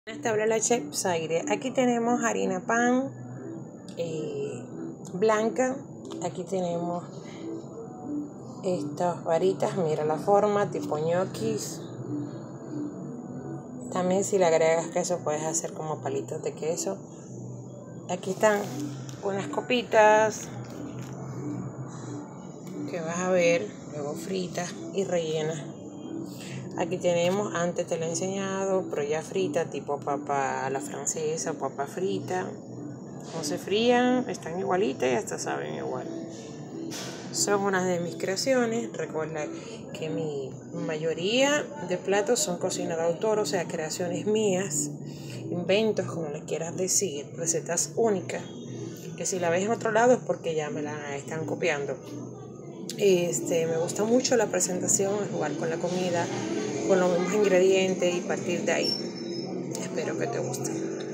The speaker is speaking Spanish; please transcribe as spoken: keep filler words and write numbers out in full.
Esta habla la chef Zaire. Aquí tenemos harina pan eh, blanca. Aquí tenemos estas varitas, mira la forma, tipo ñoquis. También si le agregas queso puedes hacer como palitos de queso. Aquí están unas copitas que vas a ver, luego fritas y rellenas. Aquí tenemos, antes te lo he enseñado, pero ya frita, tipo papa a la francesa, papa frita. No se frían, están igualitas y hasta saben igual. Son unas de mis creaciones. Recuerda que mi mayoría de platos son cocina de autor, o sea, creaciones mías, inventos, como le quieras decir, recetas únicas, que si la ves en otro lado es porque ya me la están copiando. Este, me gusta mucho la presentación, jugar con la comida, con los mismos ingredientes y partir de ahí. Espero que te guste.